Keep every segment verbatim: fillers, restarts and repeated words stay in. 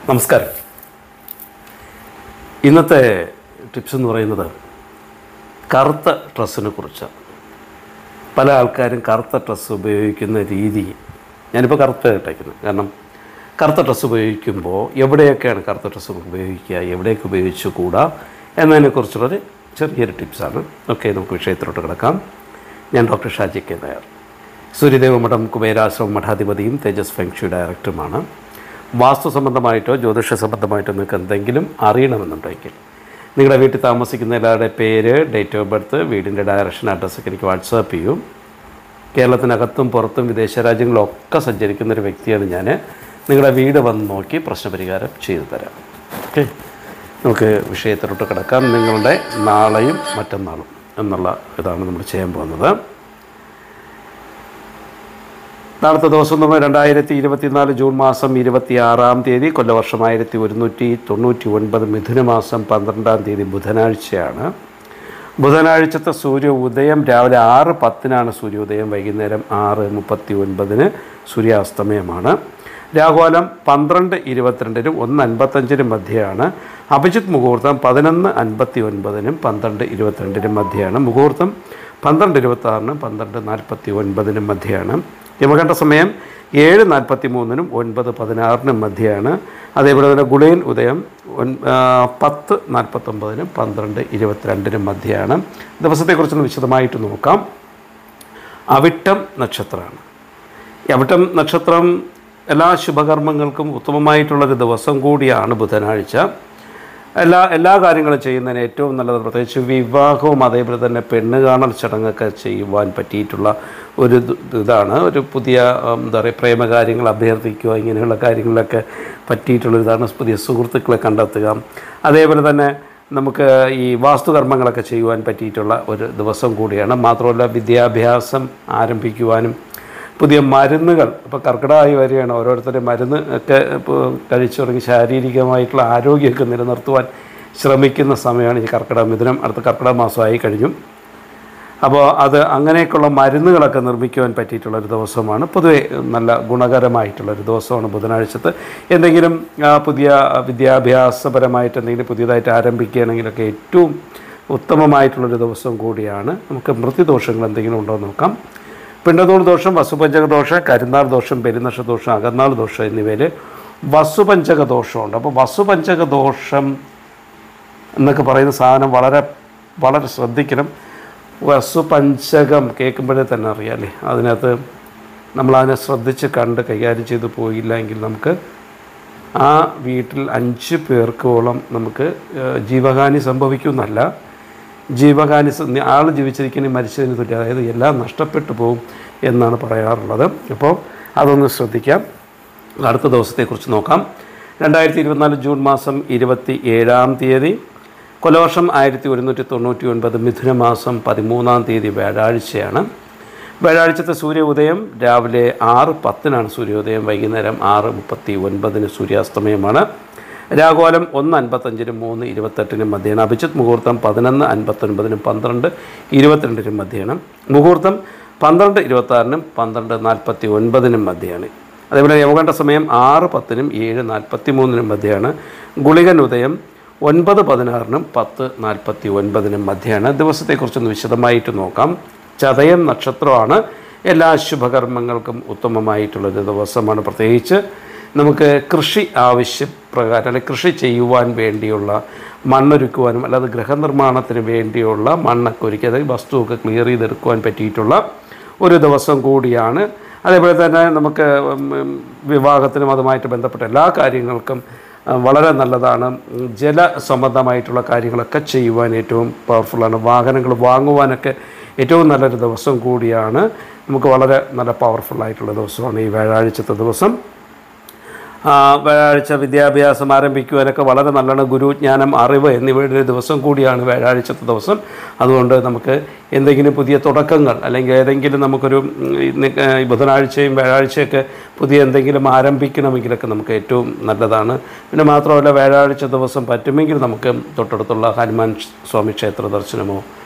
നമസ്കാരം. ഇന്നത്തെ ടിപ്സ് എന്ന് പറയുന്നത് കറുത്ത ഡ്രസ്സിനെ കുറിച്ചാണ്. പല ആൾക്കാരും കറുത്ത ഡ്രസ്സ് ഉപയോഗിക്കുന്ന രീതി, ഞാനിപ്പോൾ കറുത്ത ഇട്ടേക്കുന്നത് കാരണം കറുത്ത ഡ്രസ്സ് ഉപയോഗിക്കുമ്പോൾ എവിടെയൊക്കെയാണ് കറുത്ത ഡ്രസ്സ് ഉപയോഗിക്കുക, എവിടെയൊക്കെ ഉപയോഗിച്ചുകൂടാ എന്നതിനെക്കുറിച്ചുള്ളൊരു ചെറിയൊരു ടിപ്സാണ്. ഓക്കെ, നമുക്ക് വിഷയത്തിലോട്ട് കിടക്കാം. ഞാൻ ഡോക്ടർ ഷാജി കെ നായർ, സൂര്യദേവ മഠം കുബേരാശ്രമം മഠാധിപതിയും തേജസ് ഫെങ്ഷി ഡയറക്ടറുമാണ്. വാസ്തു സംബന്ധമായിട്ടോ ജ്യോതിഷ സംബന്ധമായിട്ടോ നിങ്ങൾക്ക് എന്തെങ്കിലും അറിയണമെന്നുണ്ടെങ്കിൽ നിങ്ങളുടെ വീട്ടിൽ താമസിക്കുന്ന എല്ലാവരുടെ പേര്, ഡേറ്റ് ഓഫ് ബർത്ത്, വീടിൻ്റെ ഡയറക്ഷൻ, അഡ്രസ്സൊക്കെ എനിക്ക് വാട്സാപ്പ് ചെയ്യും. കേരളത്തിനകത്തും പുറത്തും വിദേശ രാജ്യങ്ങളിലൊക്കെ സഞ്ചരിക്കുന്ന ഒരു വ്യക്തിയാണ് ഞാൻ. നിങ്ങളുടെ വീട് വന്ന് നോക്കി പ്രശ്നപരിഹാരം ചെയ്തു തരാം. ഓക്കെ, നമുക്ക് വിഷയത്തിലോട്ട് കിടക്കാം. നിങ്ങളുടെ നാളെയും മറ്റന്നാളും എന്നുള്ള ഇതാണ് നമ്മൾ ചെയ്യാൻ പോകുന്നത്. നാളത്തെ ദിവസം നമ്മൾ രണ്ടായിരത്തി ഇരുപത്തിനാല് ജൂൺ മാസം ഇരുപത്തി ആറാം തീയതി കൊല്ലവർഷം ആയിരത്തി ഒരുന്നൂറ്റി തൊണ്ണൂറ്റി ഒൻപത് മിഥുനമാസം പന്ത്രണ്ടാം തീയതി ബുധനാഴ്ചയാണ്. ബുധനാഴ്ചത്തെ സൂര്യ ഉദയം രാവിലെ ആറ് പത്തിനാണ് സൂര്യോദയം, വൈകുന്നേരം ആറ് മുപ്പത്തി ഒൻപതിന് സൂര്യാസ്തമയമാണ്. രാഹുകാലം പന്ത്രണ്ട് ഇരുപത്തിരണ്ടിനും ഒന്ന് അൻപത്തഞ്ചിനും മധ്യയാണ്. അഭിജിത്ത് മുഹൂർത്തം പതിനൊന്ന് അൻപത്തി ഒൻപതിനും പന്ത്രണ്ട് ഇരുപത്തിരണ്ടിനും മധ്യയാണ്. മുഹൂർത്തം പന്ത്രണ്ട് ഇരുപത്തി ആറിനും പന്ത്രണ്ട് നാൽപ്പത്തി ഒൻപതിനും മധ്യയാണ്. യമകണ്ഠ സമയം ഏഴ് നാൽപ്പത്തി മൂന്നിനും ഒൻപത് പതിനാറിനും മധ്യയാണ്. അതേപോലെ തന്നെ ഗുളികൻ ഉദയം ഒൻ പത്ത് നാൽപ്പത്തൊമ്പതിനും പന്ത്രണ്ട് ഇരുപത്തിരണ്ടിനും മധ്യയാണ്. ദിവസത്തെക്കുറിച്ചൊന്ന് വിശദമായിട്ട് നോക്കാം. അവിട്ടം നക്ഷത്രമാണ്. ഈ അവിട്ടം നക്ഷത്രം എല്ലാ ശുഭകർമ്മങ്ങൾക്കും ഉത്തമമായിട്ടുള്ളൊരു ദിവസം കൂടിയാണ് ബുധനാഴ്ച. എല്ലാ എല്ലാ കാര്യങ്ങളും ചെയ്യുന്നതിന് ഏറ്റവും നല്ലത്, പ്രത്യേകിച്ച് വിവാഹവും അതേപോലെ തന്നെ പെണ്ണ് കാണൽ ചടങ്ങൊക്കെ ചെയ്യുവാൻ പറ്റിയിട്ടുള്ള ഒരു ഇതാണ്. ഒരു പുതിയ എന്താ പറയുക, പ്രേമകാര്യങ്ങൾ അഭ്യർത്ഥിക്കുക, ഇങ്ങനെയുള്ള കാര്യങ്ങളിലൊക്കെ പറ്റിയിട്ടുള്ളൊരിതാണ്. പുതിയ സുഹൃത്തുക്കളെ കണ്ടെത്തുക, അതേപോലെ തന്നെ നമുക്ക് ഈ വാസ്തുകർമ്മങ്ങളൊക്കെ ചെയ്യുവാൻ പറ്റിയിട്ടുള്ള ഒരു ദിവസം കൂടിയാണ്. മാത്രമല്ല വിദ്യാഭ്യാസം ആരംഭിക്കുവാനും പുതിയ മരുന്നുകൾ, ഇപ്പോൾ കർക്കിടകമായി വരികയാണ്, ഓരോരുത്തരുടെ മരുന്ന് ഒക്കെ ഇപ്പോൾ കഴിച്ചു തുടങ്ങി ശാരീരികമായിട്ടുള്ള ആരോഗ്യമൊക്കെ നിലനിർത്തുവാൻ ശ്രമിക്കുന്ന സമയമാണ് ഈ കർക്കിടക മിഥുനം. അടുത്ത കർക്കിടക മാസമായി കഴിഞ്ഞു. അപ്പോൾ അത് അങ്ങനെയൊക്കെയുള്ള മരുന്നുകളൊക്കെ നിർമ്മിക്കുവാൻ പറ്റിയിട്ടുള്ളൊരു ദിവസമാണ്. പൊതുവെ നല്ല ഗുണകരമായിട്ടുള്ളൊരു ദിവസമാണ് ബുധനാഴ്ചത്ത്. എന്തെങ്കിലും പുതിയ വിദ്യാഭ്യാസപരമായിട്ട് എന്തെങ്കിലും പുതിയതായിട്ട് ആരംഭിക്കുകയാണെങ്കിലൊക്കെ ഏറ്റവും ഉത്തമമായിട്ടുള്ളൊരു ദിവസം കൂടിയാണ്. നമുക്ക് മൃത്യുദോഷങ്ങൾ എന്തെങ്കിലും ഉണ്ടോ എന്ന് നോക്കാം. പിണ്ടതോൾ ദോഷം, വസുപഞ്ചക ദോഷം, കരുനാൾ ദോഷം, പെരുന്നക്ഷ ദോഷം, അകന്നാൾ ദോഷം എന്നിവയിൽ വസുപഞ്ചക ദോഷമുണ്ട്. അപ്പോൾ വസുപഞ്ചക ദോഷം എന്നൊക്കെ പറയുന്ന സാധനം വളരെ വളരെ ശ്രദ്ധിക്കണം. വസുപഞ്ചകം കേൾക്കുമ്പോഴേ തന്നെ അറിയാമല്ലേ, അതിനകത്ത് നമ്മളതിനെ ശ്രദ്ധിച്ച് കണ്ട് കൈകാര്യം ചെയ്ത് പോയില്ല എങ്കിൽ നമുക്ക് ആ വീട്ടിൽ അഞ്ച് പേർക്കോളം നമുക്ക് ജീവഹാനി സംഭവിക്കുമെന്നല്ല, ജീവഹാനി ആൾ ജീവിച്ചിരിക്കുന്ന മരിച്ചതിന് തുല്യം, അതായത് എല്ലാം നഷ്ടപ്പെട്ടു പോകും എന്നാണ് പറയാറുള്ളത്. അപ്പോൾ അതൊന്ന് ശ്രദ്ധിക്കാം. അടുത്ത ദിവസത്തെക്കുറിച്ച് നോക്കാം. രണ്ടായിരത്തി ഇരുപത്തിനാല് ജൂൺ മാസം ഇരുപത്തി ഏഴാം തീയതി കൊല്ലവർഷം ആയിരത്തി ഒരുന്നൂറ്റി തൊണ്ണൂറ്റി ഒൻപത് മിഥുനമാസം പതിമൂന്നാം തീയതി വ്യാഴാഴ്ചയാണ്. വ്യാഴാഴ്ചത്തെ സൂര്യ ഉദയം രാവിലെ ആറ് പത്തിനാണ് സൂര്യോദയം, വൈകുന്നേരം ആറ് മുപ്പത്തി ഒൻപതിന് സൂര്യാസ്തമയമാണ്. രാഹുകാലം ഒന്ന് അൻപത്തഞ്ചിനും മൂന്ന് ഇരുപത്തെട്ടിനും മധ്യയാണ്. അഭിജിത്ത് മുഹൂർത്തം പതിനൊന്ന് അൻപത്തൊൻപതിനും പന്ത്രണ്ട് ഇരുപത്തിരണ്ടിനും മധ്യയാണ്. മുഹൂർത്തം പന്ത്രണ്ട് ഇരുപത്താറിനും പന്ത്രണ്ട് നാൽപ്പത്തി ഒൻപതിനും മധ്യയാണ്. അതേപോലെ യമകണ്ഠ സമയം ആറ് പത്തിനും ഏഴ് നാൽപ്പത്തി മൂന്നിനും മധ്യയാണ്. ഗുളികൻ ഉദയം ഒൻപത് പതിനാറിനും പത്ത് നാൽപ്പത്തി ഒൻപതിനും മധ്യയാണ്. ദിവസത്തെക്കുറിച്ചൊന്ന് വിശദമായിട്ട് നോക്കാം. ചതയം നക്ഷത്രമാണ്. എല്ലാ ശുഭകർമ്മങ്ങൾക്കും ഉത്തമമായിട്ടുള്ളൊരു ദിവസമാണ്. പ്രത്യേകിച്ച് നമുക്ക് കൃഷി ആവശ്യപ്രകാരം അല്ലെങ്കിൽ കൃഷി ചെയ്യുവാൻ വേണ്ടിയുള്ള മണ്ണൊരുക്കുവാനും അല്ലാതെ ഗൃഹനിർമ്മാണത്തിന് വേണ്ടിയുള്ള മണ്ണൊക്കെ ഒരുക്കി, അതായത് വസ്തുവൊക്കെ ക്ലിയർ ചെയ്തെടുക്കുവാൻ പറ്റിയിട്ടുള്ള ഒരു ദിവസം കൂടിയാണ്. അതേപോലെ തന്നെ നമുക്ക് വിവാഹത്തിനും അതുമായിട്ട് ബന്ധപ്പെട്ട എല്ലാ കാര്യങ്ങൾക്കും വളരെ നല്ലതാണ്. ജല സംബന്ധമായിട്ടുള്ള കാര്യങ്ങളൊക്കെ ചെയ്യുവാൻ ഏറ്റവും പവർഫുള്ളാണ്. വാഹനങ്ങൾ വാങ്ങുവാനൊക്കെ ഏറ്റവും നല്ലൊരു ദിവസം കൂടിയാണ്. നമുക്ക് വളരെ നല്ല പവർഫുള്ളായിട്ടുള്ള ദിവസമാണ് ഈ വ്യാഴാഴ്ചത്തെ ദിവസം. വ്യാഴാഴ്ച വിദ്യാഭ്യാസം ആരംഭിക്കുവാനൊക്കെ വളരെ നല്ലതാണ്. ഗുരുജ്ഞാനം, അറിവ് എന്നിവയുടെ ഒരു ദിവസം കൂടിയാണ് വ്യാഴാഴ്ചത്തെ ദിവസം. അതുകൊണ്ട് നമുക്ക് എന്തെങ്കിലും പുതിയ തുടക്കങ്ങൾ അല്ലെങ്കിൽ ഏതെങ്കിലും നമുക്കൊരു ബുധനാഴ്ചയും വ്യാഴാഴ്ചയൊക്കെ പുതിയ എന്തെങ്കിലും ആരംഭിക്കണമെങ്കിലൊക്കെ നമുക്ക് ഏറ്റവും നല്ലതാണ്. പിന്നെ മാത്രമല്ല വ്യാഴാഴ്ച ദിവസം പറ്റുമെങ്കിൽ നമുക്ക് തൊട്ടടുത്തുള്ള ഹനുമാൻ സ്വാമി ക്ഷേത്ര ദർശനമോ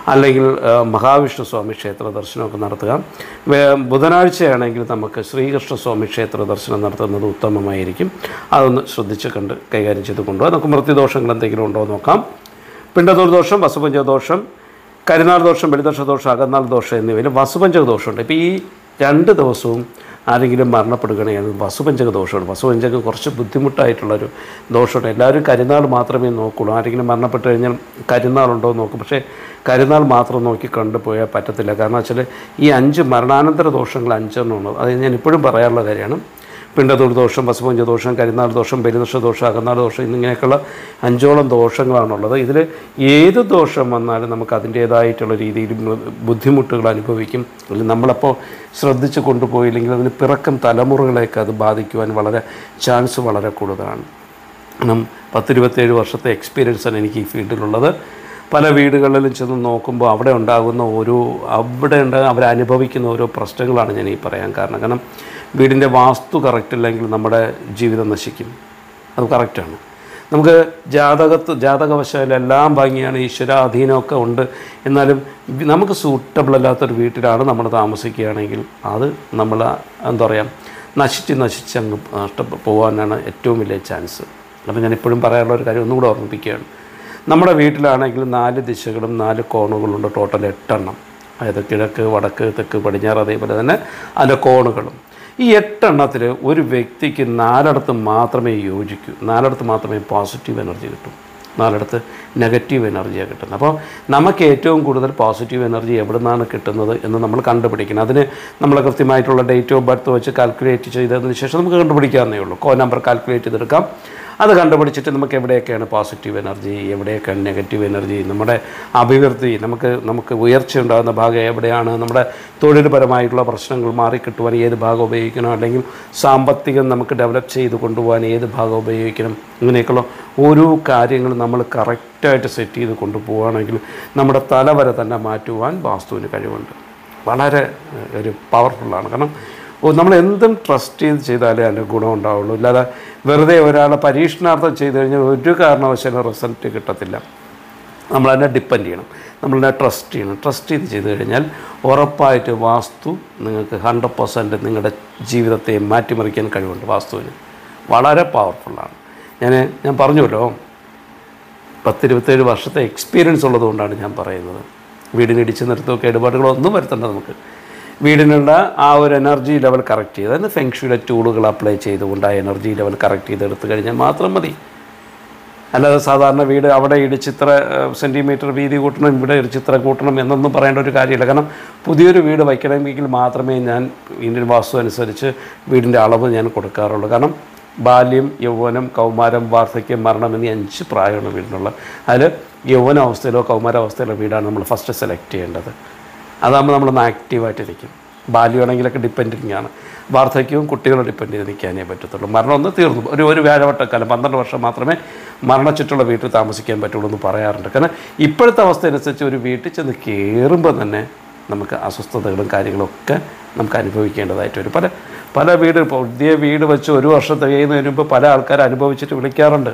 അല്ലെങ്കിൽ മഹാവിഷ്ണു സ്വാമി ക്ഷേത്ര ദർശനമൊക്കെ നടത്തുക. ബുധനാഴ്ചയാണെങ്കിൽ നമുക്ക് ശ്രീകൃഷ്ണസ്വാമി ക്ഷേത്ര ദർശനം നടത്തുന്നത് ഉത്തമമായിരിക്കും. അതൊന്ന് ശ്രദ്ധിച്ച് കണ്ട് കൈകാര്യം ചെയ്ത് കൊണ്ടുപോകാം. നമുക്ക് മൃത്യുദോഷങ്ങൾ എന്തെങ്കിലും ഉണ്ടോ എന്ന് നോക്കാം. പിണ്ടതൂർ ദോഷം, വസുപഞ്ചക ദോഷം, കരിനാൾ ദോഷം, ബലിദോഷ ദോഷം, അകന്നാൾ ദോഷം എന്നിവയിൽ വസുപഞ്ചക ദോഷമുണ്ട്. ഇപ്പോൾ ഈ രണ്ട് ദിവസവും ആരെങ്കിലും മരണപ്പെടുകയാണെങ്കിൽ വസുപഞ്ചക ദോഷമാണ്. വസുപഞ്ചകം കുറച്ച് ബുദ്ധിമുട്ടായിട്ടുള്ളൊരു ദോഷമാണ്. എല്ലാവരും കരിനാൾ മാത്രമേ നോക്കുള്ളൂ. ആരെങ്കിലും മരണപ്പെട്ട് കഴിഞ്ഞാൽ കരിനാളുണ്ടോ എന്ന് നോക്കും. പക്ഷേ കരിനാൾ മാത്രം നോക്കി കണ്ടുപോയാൽ പറ്റത്തില്ല. കാരണം വെച്ചാൽ ഈ അഞ്ച് മരണാനന്തര ദോഷങ്ങൾ അഞ്ചെണ്ണമാണ്. അത് ഞാൻ ഇപ്പോഴും പറയാനുള്ള കാര്യമാണ്. പിണ്ടതൂർ ദോഷം, വസുപഞ്ച ദോഷം, കരിനാൾ ദോഷം, ബലിദോഷ ദോഷം, അകന്നാൾ ദോഷം എന്നിങ്ങനെയൊക്കെയുള്ള അഞ്ചോളം ദോഷങ്ങളാണുള്ളത്. ഇതിൽ ഏത് ദോഷം വന്നാലും നമുക്ക് അതിൻ്റേതായിട്ടുള്ള രീതിയിൽ ബുദ്ധിമുട്ടുകൾ അനുഭവിക്കും. അല്ലെങ്കിൽ നമ്മളപ്പോൾ ശ്രദ്ധിച്ച് കൊണ്ടുപോയില്ലെങ്കിൽ അതിന് പിറക്കം തലമുറകളെയൊക്കെ അത് ബാധിക്കുവാൻ വളരെ ചാൻസ് വളരെ കൂടുതലാണ്. കാരണം പത്തിരുപത്തേഴ് വർഷത്തെ എക്സ്പീരിയൻസാണ് എനിക്ക് ഈ ഫീൽഡിലുള്ളത്. പല വീടുകളിലും ചെന്ന് നോക്കുമ്പോൾ അവിടെ ഉണ്ടാകുന്ന ഓരോ അവിടെ ഉണ്ടാകുന്ന അവരനുഭവിക്കുന്ന ഓരോ പ്രശ്നങ്ങളാണ് ഞാൻ ഈ പറയാൻ കാരണം. കാരണം വീടിൻ്റെ വാസ്തു കറക്റ്റില്ലെങ്കിൽ നമ്മുടെ ജീവിതം നശിക്കും. അത് കറക്റ്റാണ്. നമുക്ക് ജാതകത്ത് ജാതകവശാൽ എല്ലാം ഭംഗിയാണ്, ഈശ്വരാധീനമൊക്കെ ഉണ്ട്. എന്നാലും നമുക്ക് സൂട്ടബിൾ അല്ലാത്തൊരു വീട്ടിലാണ് നമ്മൾ താമസിക്കുകയാണെങ്കിൽ അത് നമ്മൾ എന്താ പറയുക നശിച്ച് നശിച്ച് അങ്ങ് നഷ്ട പോകാനാണ് ഏറ്റവും വലിയ ചാൻസ്. അപ്പോൾ ഞാൻ എപ്പോഴും പറയാനുള്ള ഒരു കാര്യം ഒന്നുകൂടെ ഓർമ്മിപ്പിക്കുകയാണ്. നമ്മുടെ വീട്ടിലാണെങ്കിൽ നാല് ദിശകളും നാല് കോണുകളുണ്ട്, ടോട്ടൽ എട്ടെണ്ണം. അതായത് കിഴക്ക്, വടക്ക്, തെക്ക്, പടിഞ്ഞാറ്, അതേപോലെ തന്നെ അതിൻ്റെ കോണുകളും. ഈ എട്ടെണ്ണത്തിൽ ഒരു വ്യക്തിക്ക് നാലിടത്ത് മാത്രമേ യോജിക്കൂ, നാലിടത്ത് മാത്രമേ പോസിറ്റീവ് എനർജി കിട്ടൂ, നാലിടത്ത് നെഗറ്റീവ് എനർജിയാണ് കിട്ടുന്നത്. അപ്പോൾ നമുക്ക് ഏറ്റവും കൂടുതൽ പോസിറ്റീവ് എനർജി എവിടെ നിന്നാണ് കിട്ടുന്നത് എന്ന് നമ്മൾ കണ്ടുപിടിക്കണം. അതിന് നമ്മൾ കൃത്യമായിട്ടുള്ള ഡേറ്റ് ഓഫ് ബർത്ത് വെച്ച് കാൽക്കുലേറ്റ് ചെയ്തതിന് ശേഷം നമുക്ക് കണ്ടുപിടിക്കാവുന്നേ ഉള്ളൂ. കോ നമ്പർ കാൽക്കുലേറ്റ് ചെയ്തെടുക്കാം. അത് കണ്ടുപിടിച്ചിട്ട് നമുക്ക് എവിടെയൊക്കെയാണ് പോസിറ്റീവ് എനർജി, എവിടെയൊക്കെയാണ് നെഗറ്റീവ് എനർജി, നമ്മുടെ അഭിവൃദ്ധി, നമുക്ക് നമുക്ക് ഉയർച്ച ഉണ്ടാകുന്ന ഭാഗം എവിടെയാണ്, നമ്മുടെ തൊഴിൽപരമായിട്ടുള്ള പ്രശ്നങ്ങൾ മാറിക്കിട്ടുവാൻ ഏത് ഭാഗം ഉപയോഗിക്കണം, അല്ലെങ്കിൽ സാമ്പത്തികം നമുക്ക് ഡെവലപ്പ് ചെയ്ത് കൊണ്ടുപോകാൻ ഏത് ഭാഗം ഉപയോഗിക്കണം, ഇങ്ങനെയൊക്കെയുള്ള ഓരോ കാര്യങ്ങളും നമ്മൾ കറക്റ്റായിട്ട് സെറ്റ് ചെയ്ത് കൊണ്ടുപോവുകയാണെങ്കിൽ നമ്മുടെ തലവരെ തന്നെ മാറ്റുവാൻ വാസ്തുവിന് കഴിവുണ്ട്. വളരെ ഒരു പവർഫുള്ളാണ്. കാരണം നമ്മൾ എന്തും ട്രസ്റ്റ് ചെയ്ത് ചെയ്താലേ അതിൻ്റെ ഗുണം ഉണ്ടാവുള്ളൂ. ഇല്ലാതെ വെറുതെ ഒരാളെ പരീക്ഷണാർത്ഥം ചെയ്ത് കഴിഞ്ഞാൽ ഒരു കാരണവശാലും റിസൾട്ട് കിട്ടത്തില്ല. നമ്മളതിനെ ഡിപ്പെൻഡ് ചെയ്യണം, നമ്മളതിനെ ട്രസ്റ്റ് ചെയ്യണം. ട്രസ്റ്റ് ചെയ്ത് ചെയ്ത് കഴിഞ്ഞാൽ ഉറപ്പായിട്ട് വാസ്തു നിങ്ങൾക്ക് ഹൺഡ്രഡ് പെർസെൻറ്റ് നിങ്ങളുടെ ജീവിതത്തെ മാറ്റിമറിക്കാൻ കഴിവുണ്ട്. വാസ്തുവിന് വളരെ പവർഫുള്ളാണ്. ഞാൻ ഞാൻ പറഞ്ഞുവല്ലോ, പത്തിരുപത്തേഴ് വർഷത്തെ എക്സ്പീരിയൻസ് ഉള്ളതുകൊണ്ടാണ് ഞാൻ പറയുന്നത്. വീടിന് ഇടിച്ച് നിർത്തുമൊക്കെ ഇടപാടുകളൊന്നും വരുത്തണ്ട. നമുക്ക് വീടിനുള്ള ആ ഒരു എനർജി ലെവൽ കറക്റ്റ് ചെയ്ത് അതിന് ഫെങ്ഷുയുടെ ടൂളുകൾ അപ്ലൈ ചെയ്തുകൊണ്ട് ആ എനർജി ലെവൽ കറക്റ്റ് ചെയ്ത് എടുത്തു കഴിഞ്ഞാൽ മാത്രം മതി. അല്ലാതെ സാധാരണ വീട് അവിടെ ഇടിച്ചിത്ര സെൻറ്റിമീറ്റർ വീതി കൂട്ടണം, ഇവിടെ ഇടിച്ചിത്ര കൂട്ടണം എന്നൊന്നും പറയേണ്ട ഒരു കാര്യമില്ല. കാരണം പുതിയൊരു വീട് വയ്ക്കണമെങ്കിൽ മാത്രമേ ഞാൻ ഇന്ത്യൻ വാസ്തു അനുസരിച്ച് വീടിൻ്റെ അളവ് ഞാൻ കൊടുക്കാറുള്ളൂ. കാരണം ബാല്യം, യൗവനം, കൗമാരം, വാർദ്ധക്യം, മരണം എന്നീ അഞ്ച് പ്രായമാണ് വീടിനുള്ള. അതിൽ യൗവനാവസ്ഥയിലോ കൗമാരാവസ്ഥയിലോ വീടാണ് നമ്മൾ ഫസ്റ്റ് സെലക്ട് ചെയ്യേണ്ടത്. അതാകുമ്പോൾ നമ്മളൊന്ന് ആക്റ്റീവായിട്ടിരിക്കും. ബാല്യമാണെങ്കിലൊക്കെ ഡിപ്പെൻഡിങ് ആണ്. വാർദ്ധക്യവും കുട്ടികളെ ഡിപ്പെൻഡ് ചെയ്ത് നിൽക്കാനേ പറ്റത്തുള്ളൂ. മരണം ഒന്ന് തീർന്നു. ഒരു ഒരു വ്യാഴവട്ടക്കാലം പന്ത്രണ്ട് വർഷം മാത്രമേ മരണച്ചുറ്റുള്ള വീട്ടിൽ താമസിക്കാൻ പറ്റുള്ളൂ എന്ന് പറയാറുണ്ട്. കാരണം ഇപ്പോഴത്തെ അവസ്ഥ അനുസരിച്ച് ഒരു വീട്ടിൽ ചെന്ന് കയറുമ്പോൾ തന്നെ നമുക്ക് അസ്വസ്ഥതകളും കാര്യങ്ങളൊക്കെ നമുക്ക് അനുഭവിക്കേണ്ടതായിട്ട് വരും. പല പല വീട് പുതിയ വീട് വെച്ച് ഒരു വർഷം തികയുന്നതിന് മുമ്പ് പല ആൾക്കാർ അനുഭവിച്ചിട്ട് വിളിക്കാറുണ്ട്.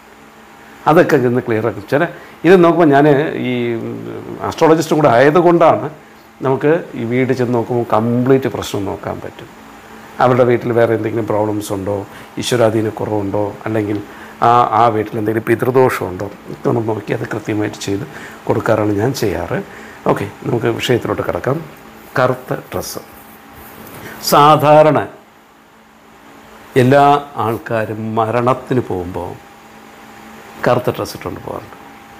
അതൊക്കെ ഇന്ന് ക്ലിയർ ആക്കും. ചില ഇത് നോക്കുമ്പോൾ ഞാൻ ഈ ആസ്ട്രോളജിസ്റ്റും കൂടെ ആയതുകൊണ്ടാണ് നമുക്ക് ഈ വീട് ചെന്ന് നോക്കുമ്പോൾ കംപ്ലീറ്റ് പ്രശ്നം നോക്കാൻ പറ്റും. അവരുടെ വീട്ടിൽ വേറെ എന്തെങ്കിലും പ്രോബ്ലംസ് ഉണ്ടോ, ഈശ്വരാധീന കുറവുണ്ടോ, അല്ലെങ്കിൽ ആ ആ വീട്ടിൽ എന്തെങ്കിലും പിതൃദോഷമുണ്ടോ ഇതൊന്നും നോക്കി അത് കൃത്യമായിട്ട് ചെയ്ത് കൊടുക്കാറാണ് ഞാൻ ചെയ്യാറ്. ഓക്കെ, നമുക്ക് വിഷയത്തിലോട്ട് കിടക്കാം. കറുത്ത ഡ്രസ്സ് സാധാരണ എല്ലാ ആൾക്കാരും മരണത്തിന് പോകുമ്പോൾ കറുത്ത ഡ്രസ്സ് ഇട്ടുകൊണ്ട് പോകാറുണ്ട്.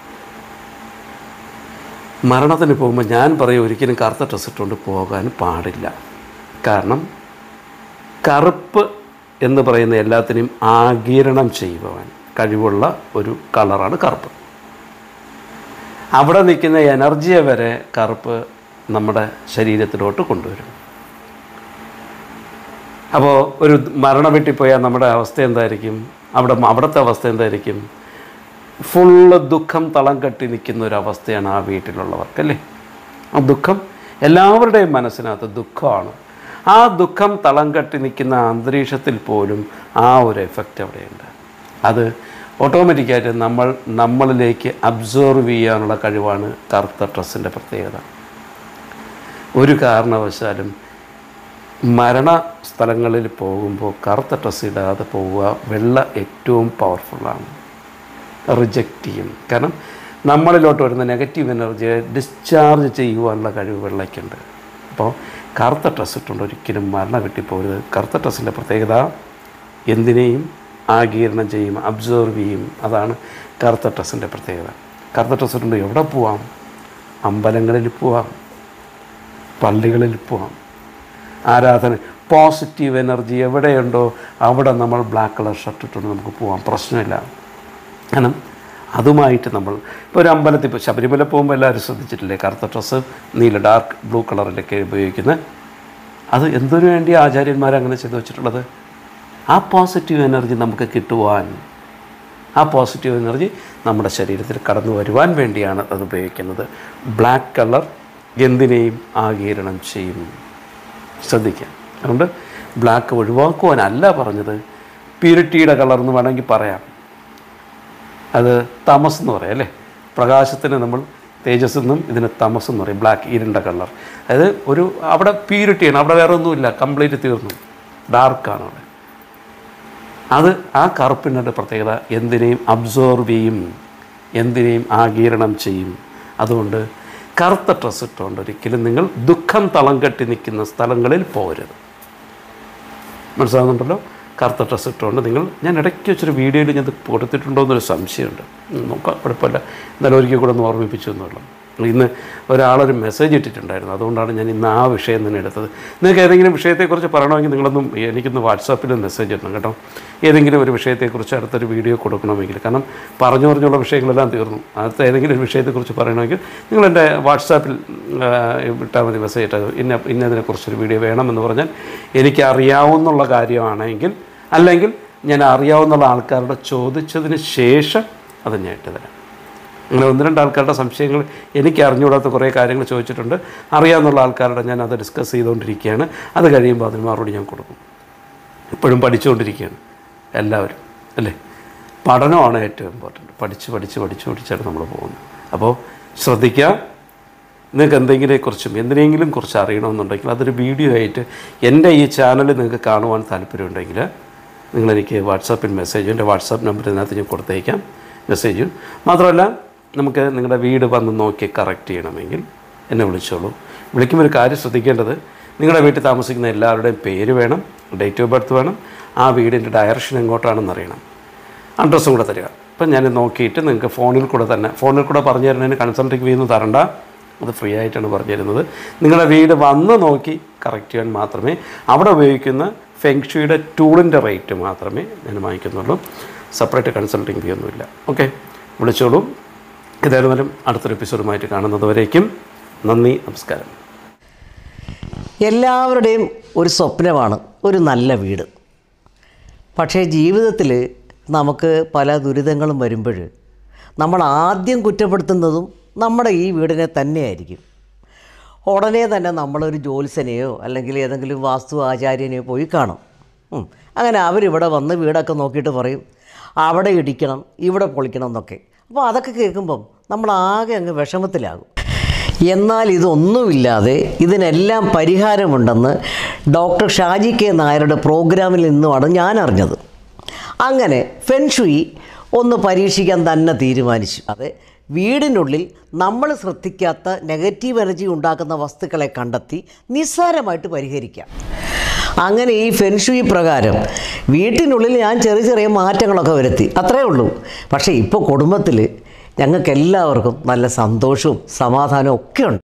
മരണത്തിന് പോകുമ്പോൾ ഞാൻ പറയും ഒരിക്കലും കറുത്ത ഡ്രസ്സ് ഇട്ടുകൊണ്ട് പോകാൻ പാടില്ല. കാരണം കറുപ്പ് എന്ന് പറയുന്ന എല്ലാത്തിനെയും ആഗിരണം ചെയ്യുവാൻ കഴിവുള്ള ഒരു കളറാണ് കറുപ്പ്. അവിടെ നിൽക്കുന്ന എനർജിയെ വരെ കറുപ്പ് നമ്മുടെ ശരീരത്തിലോട്ട് കൊണ്ടുവരും. അപ്പോൾ ഒരു മരണ വീട്ടിൽ പോയാൽ നമ്മുടെ അവസ്ഥ എന്തായിരിക്കും? അവിടെ അവിടുത്തെ അവസ്ഥ എന്തായിരിക്കും? ഫുള്ള് ദുഃഖം തളം കെട്ടി നിൽക്കുന്ന ഒരവസ്ഥയാണ് ആ വീട്ടിലുള്ളവർക്കല്ലേ. ആ ദുഃഖം എല്ലാവരുടെയും മനസ്സിനകത്ത് ദുഃഖമാണ്. ആ ദുഃഖം തളം കെട്ടി നിൽക്കുന്ന അന്തരീക്ഷത്തിൽ പോലും ആ ഒരു എഫക്റ്റ് അവിടെയുണ്ട്. അത് ഓട്ടോമാറ്റിക്കായിട്ട് നമ്മൾ നമ്മളിലേക്ക് അബ്സോർവ് ചെയ്യാനുള്ള കഴിവാണ് കറുത്ത ഡ്രസ്സിൻ്റെ പ്രത്യേകത. ഒരു കാരണവശാലും മരണ സ്ഥലങ്ങളിൽ പോകുമ്പോൾ കറുത്ത ഡ്രസ്സ് ഇടാതെ പോവുക. വെള്ള ഏറ്റവും പവർഫുള്ളാണ്, റിജക്റ്റ് ചെയ്യും. കാരണം നമ്മളിലോട്ട് വരുന്ന നെഗറ്റീവ് എനർജിയെ ഡിസ്ചാർജ് ചെയ്യുവാനുള്ള കഴിവ് വെള്ളയ്ക്കുണ്ട്. അപ്പോൾ കറുത്ത ഡ്രസ്സ് ഇട്ടുകൊണ്ട് ഒരിക്കലും മരണം കിട്ടിപ്പോരുത്. കറുത്ത ഡ്രസ്സിൻ്റെ പ്രത്യേകത എന്തിനേയും ആഗിരണം ചെയ്യും, അബ്സോർവ് ചെയ്യും. അതാണ് കറുത്ത ഡ്രസ്സിൻ്റെ പ്രത്യേകത. കറുത്ത ഡ്രസ്സ് ഇട്ടുകൊണ്ട് എവിടെ പോവാം? അമ്പലങ്ങളിൽ പോവാം, പള്ളികളിൽ പോവാം, ആരാധന, പോസിറ്റീവ് എനർജി എവിടെയുണ്ടോ അവിടെ നമ്മൾ ബ്ലാക്ക് കളർ ഷർട്ട് ഇട്ടുകൊണ്ട് നമുക്ക് പോകാം, പ്രശ്നമില്ല. കാരണം അതുമായിട്ട് നമ്മൾ ഇപ്പോൾ ഒരു അമ്പലത്തിൽ ഇപ്പോൾ ശബരിമല പോകുമ്പോൾ എല്ലാവരും ശ്രദ്ധിച്ചിട്ടില്ലേ, കറുത്ത ഡ്രസ്സ് നീല ഡാർക്ക് ബ്ലൂ കളറിലൊക്കെ ഉപയോഗിക്കുന്നത്. അത് എന്തിനു വേണ്ടി ആചാര്യന്മാരങ്ങനെ ചെയ്തു വെച്ചിട്ടുള്ളത്? ആ പോസിറ്റീവ് എനർജി നമുക്ക് കിട്ടുവാൻ, ആ പോസിറ്റീവ് എനർജി നമ്മുടെ ശരീരത്തിൽ കടന്നു വരുവാൻ വേണ്ടിയാണ് അത് ഉപയോഗിക്കുന്നത്. ബ്ലാക്ക് കളർ എന്തിനേയും ആഗിരണം ചെയ്യും, ശ്രദ്ധിക്കാം. അതുകൊണ്ട് ബ്ലാക്ക് ഒഴിവാക്കുവാനല്ല പറഞ്ഞത്, പ്യൂരിറ്റിയുടെ കളർ എന്ന് വേണമെങ്കിൽ പറയാം. അത് തമസ് എന്ന് പറയാം അല്ലേ. പ്രകാശത്തിന് നമ്മൾ തേജസ് എന്നും ഇതിന് തമസ് എന്ന് പറയും. ബ്ലാക്ക് ഇരുണ്ട കളർ, അതായത് ഒരു അവിടെ പ്യൂരിറ്റിയാണ്, അവിടെ വേറെ ഒന്നുമില്ല, കംപ്ലീറ്റ് തീർന്നു, ഡാർക്കാണ് അവിടെ. അത് ആ കറുപ്പിൻ്റെ പ്രത്യേകത എന്തിനേയും അബ്സോർവ് ചെയ്യും, എന്തിനേയും ആഗിരണം ചെയ്യും. അതുകൊണ്ട് കറുത്ത ഡ്രസ്സ് ഇട്ടുകൊണ്ട് ഒരിക്കലും നിങ്ങൾ ദുഃഖം തളം കെട്ടി നിൽക്കുന്ന സ്ഥലങ്ങളിൽ പോകരുത്. മനസ്സിലാകുന്നുണ്ടല്ലോ? കറുത്ത ഡ്രസ്സ് ഇട്ടുകൊണ്ട് നിങ്ങൾ, ഞാൻ ഇടയ്ക്ക് വെച്ചൊരു വീഡിയോയിൽ ഞാൻ കൊടുത്തിട്ടുണ്ടോ എന്നൊരു സംശയമുണ്ട്, നോക്കാം, കുഴപ്പമില്ല, എന്നാലും ഒരിക്കൽ കൂടെ ഒന്ന് ഓർമ്മിപ്പിച്ചു എന്നുള്ളൂ. ഇന്ന് ഒരാളൊരു മെസ്സേജ് ഇട്ടിട്ടുണ്ടായിരുന്നു, അതുകൊണ്ടാണ് ഞാൻ ഇന്ന് ആ വിഷയം തന്നെ എടുത്തത്. നിങ്ങൾക്ക് ഏതെങ്കിലും വിഷയത്തെക്കുറിച്ച് പറയണമെങ്കിൽ നിങ്ങളൊന്നും എനിക്കൊന്ന് വാട്സാപ്പിൽ മെസ്സേജ് ഇടണം കേട്ടോ. ഏതെങ്കിലും ഒരു വിഷയത്തെക്കുറിച്ച് അടുത്തൊരു വീഡിയോ കൊടുക്കണമെങ്കിൽ, കാരണം പറഞ്ഞു പറഞ്ഞുള്ള വിഷയങ്ങളെല്ലാം തീർന്നു. അടുത്ത ഏതെങ്കിലും ഒരു വിഷയത്തെക്കുറിച്ച് പറയണമെങ്കിൽ നിങ്ങൾ എൻ്റെ വാട്സാപ്പിൽ ഇട്ടാൽ മതി, മെസ്സേജ് ഇട്ടാൽ ഇന്ന ഇന്നതിനെക്കുറിച്ചൊരു വീഡിയോ വേണമെന്ന് പറഞ്ഞാൽ എനിക്ക് അറിയാവുന്നുള്ള കാര്യമാണെങ്കിൽ, അല്ലെങ്കിൽ ഞാൻ അറിയാവുന്ന ആൾക്കാരുടെ ചോദിച്ചതിന് ശേഷം അത് ഞാൻ ഇട്ട് തരാം. അങ്ങനെ ഒന്ന് രണ്ട് ആൾക്കാരുടെ സംശയങ്ങൾ എനിക്ക് അറിഞ്ഞുകൂടാത്ത കുറേ കാര്യങ്ങൾ ചോദിച്ചിട്ടുണ്ട്. അറിയാവുന്ന ആൾക്കാരുടെ ഞാൻ അത് ഡിസ്കസ് ചെയ്തുകൊണ്ടിരിക്കുകയാണ്. അത് കഴിയുമ്പോൾ അതിന് മറുപടി ഞാൻ കൊടുക്കും. ഇപ്പോഴും പഠിച്ചുകൊണ്ടിരിക്കുകയാണ് എല്ലാവരും അല്ലേ. പഠനമാണ് ഏറ്റവും ഇമ്പോർട്ടൻറ്റ്. പഠിച്ച് പഠിച്ച് പഠിച്ച് പഠിച്ചാണ് നമ്മൾ പോകുന്നത്. അപ്പോൾ ശ്രദ്ധിക്കുക. നിങ്ങൾക്ക് എന്തെങ്കിലുമെക്കുറിച്ചും എന്തിനെങ്കിലും കുറിച്ച് അറിയണമെന്നുണ്ടെങ്കിൽ അതൊരു വീഡിയോ ആയിട്ട് എൻ്റെ ഈ ചാനൽ നിങ്ങൾക്ക് കാണുവാൻ താല്പര്യമുണ്ടെങ്കിൽ നിങ്ങളെനിക്ക് വാട്സാപ്പിൽ മെസ്സേജ്, എൻ്റെ വാട്സാപ്പ് നമ്പർ ഇതിനകത്ത് ഞാൻ കൊടുത്തേക്കാം, മെസ്സേജും. മാത്രമല്ല നമുക്ക് നിങ്ങളുടെ വീട് വന്ന് നോക്കി കറക്റ്റ് ചെയ്യണമെങ്കിൽ എന്നെ വിളിച്ചോളൂ. വിളിക്കുമ്പോൾ ഒരു കാര്യം ശ്രദ്ധിക്കേണ്ടത്, നിങ്ങളുടെ വീട്ടിൽ താമസിക്കുന്ന എല്ലാവരുടെയും പേര് വേണം, ഡേറ്റ് ഓഫ് ബർത്ത് വേണം, ആ വീടിൻ്റെ ഡയറക്ഷൻ എങ്ങോട്ടാണെന്ന് അറിയണം, അഡ്രസ്സും കൂടെ തരിക. അപ്പം ഞാൻ നോക്കിയിട്ട് നിങ്ങൾക്ക് ഫോണിൽ കൂടെ തന്നെ ഫോണിൽ കൂടെ പറഞ്ഞു തരുന്നതിന് കൺസൾട്ടിങ് ഫീ ഒന്നും തരണ്ട, അത് ഫ്രീ ആയിട്ടാണ് പറഞ്ഞു തരുന്നത്. നിങ്ങളുടെ വീട് വന്ന് നോക്കി കറക്റ്റ് ചെയ്യാൻ മാത്രമേ, അവിടെ ഉപയോഗിക്കുന്ന ഫെങ്ഷുയുടെ ടൂളിൻ്റെ റേറ്റ് മാത്രമേ ഞാൻ വാങ്ങിക്കുന്നുള്ളൂ. സെപ്പറേറ്റ് കൺസൾട്ടിങ് ഫീ ഒന്നുമില്ല. ഓക്കെ, വിളിച്ചോളൂ. ഏതായാലും അടുത്തൊരു എപ്പിസോഡുമായിട്ട് കാണുന്നതുവരേക്കും നന്ദി, നമസ്കാരം. എല്ലാവരുടെയും ഒരു സ്വപ്നമാണ് ഒരു നല്ല വീട്. പക്ഷേ ജീവിതത്തിൽ നമുക്ക് പല ദുരിതങ്ങളും വരുമ്പോൾ നമ്മൾ ആദ്യം കുറ്റപ്പെടുത്തുന്നതും നമ്മുടെ ഈ വീടിനെ തന്നെയായിരിക്കും. ഉടനെ തന്നെ നമ്മളൊരു ജ്യോത്സ്യനെയോ അല്ലെങ്കിൽ ഏതെങ്കിലും വാസ്തു ആചാര്യനെയോ പോയി കാണും. അങ്ങനെ അവരിവിടെ വന്ന് വീടൊക്കെ നോക്കിയിട്ട് പറയും അവിടെ ഇടിക്കണം, ഇവിടെ പൊളിക്കണം എന്നൊക്കെ. അപ്പോൾ അതൊക്കെ കേൾക്കുമ്പം നമ്മളാകെ അങ്ങ് വിഷമത്തിലാകും. എന്നാൽ ഇതൊന്നുമില്ലാതെ ഇതിനെല്ലാം പരിഹാരമുണ്ടെന്ന് ഡോക്ടർ ഷാജി കെ നായരുടെ പ്രോഗ്രാമിൽ നിന്നുമാണ് ഞാൻ അറിഞ്ഞത്. അങ്ങനെ ഫെൻഷുയി ഒന്ന് പരീക്ഷിക്കാൻ തന്നെ തീരുമാനിച്ചു. അതെ, വീടിനുള്ളിൽ നമ്മൾ ശ്രദ്ധിക്കാത്ത നെഗറ്റീവ് എനർജി ഉണ്ടാക്കുന്ന വസ്തുക്കളെ കണ്ടെത്തി നിസ്സാരമായിട്ട് പരിഹരിക്കാം. അങ്ങനെ ഈ ഫെൻഷുയി പ്രകാരം വീട്ടിനുള്ളിൽ ഞാൻ ചെറിയ ചെറിയ മാറ്റങ്ങളൊക്കെ വരുത്തി, അത്രയേ ഉള്ളൂ. പക്ഷേ ഇപ്പോൾ കുടുംബത്തിൽ ഞങ്ങൾക്കെല്ലാവർക്കും നല്ല സന്തോഷവും സമാധാനവും ഒക്കെ ഉണ്ട്.